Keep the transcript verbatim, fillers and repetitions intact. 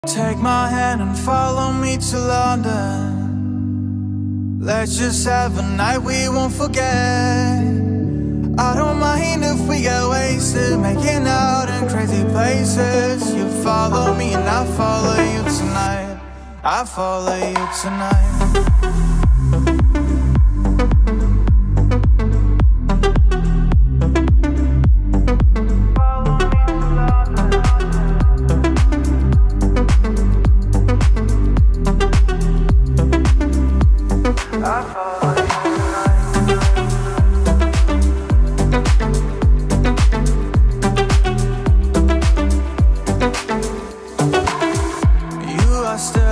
Take my hand and follow me to London. Let's just have a night we won't forget. I don't mind if we get wasted, making out in crazy places. You follow me and I follow you tonight. I follow you tonight. Still